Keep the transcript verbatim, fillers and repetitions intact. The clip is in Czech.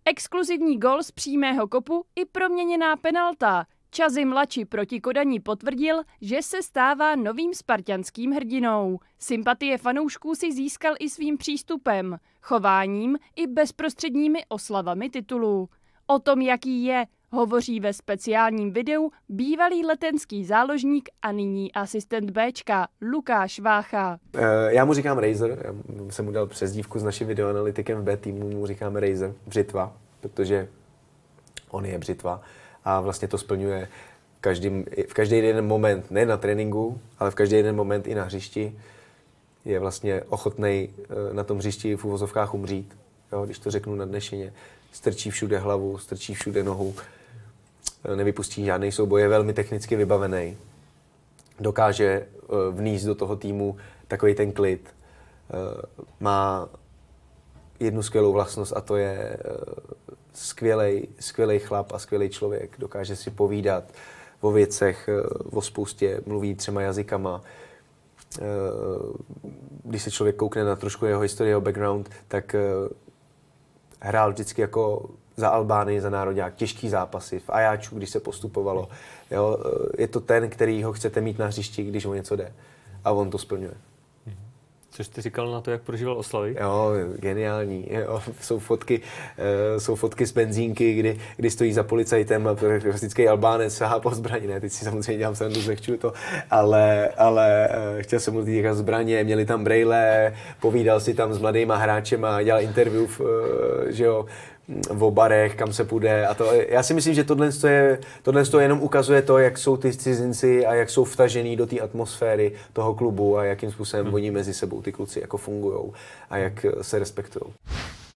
Exkluzivní gól z přímého kopu i proměněná penalta. Čazy mladší proti Kodani potvrdil, že se stává novým spartanským hrdinou. Sympatie fanoušků si získal i svým přístupem, chováním i bezprostředními oslavami titulu. O tom, jaký je, hovoří ve speciálním videu bývalý letenský záložník a nyní asistent Béčka Lukáš Vácha. Já mu říkám Razor, já jsem mu dal přezdívku s naším videoanalytikem v B týmu, mu říkáme Razor, břitva, protože on je břitva a vlastně to splňuje v každý, v každý jeden moment, ne na tréninku, ale v každý jeden moment i na hřišti. Je vlastně ochotnej na tom hřišti v uvozovkách umřít, jo, když to řeknu nadnešeně. Strčí všude hlavu, strčí všude nohu, nevypustí žádný souboj, je velmi technicky vybavený. Dokáže vníst do toho týmu takový ten klid. Má jednu skvělou vlastnost a to je skvělej, skvělej chlap a skvělej člověk. Dokáže si povídat o věcech, o spoustě, mluví třema jazykama. Když se člověk koukne na trošku jeho historii, jeho background, tak hrál vždycky jako za Albánii, za nároďák, těžký zápasy, v Ajáču, když se postupovalo. Jo, je to ten, který ho chcete mít na hřišti, když o něco jde. A on to splňuje. Co jsi říkal na to, jak prožíval oslavy? Jo, geniální. Jo. Jsou fotky, uh, jsou fotky z benzínky, kdy, kdy stojí za policajtem a klasický Albánec sahá po zbraní. Ne, teď si samozřejmě dělám srandu, zlehčuju to, ale, ale uh, chtěl jsem mu týkat zbraně, měli tam brejle, povídal si tam s mladýma hráčema, dělal interview v, uh, že jo, v barech, kam se půjde a to. Já si myslím, že tohle je, tohle jenom ukazuje to, jak jsou ty cizinci a jak jsou vtažený do té atmosféry toho klubu a jakým způsobem hmm. oni mezi sebou ty kluci jako fungujou a jak se respektujou.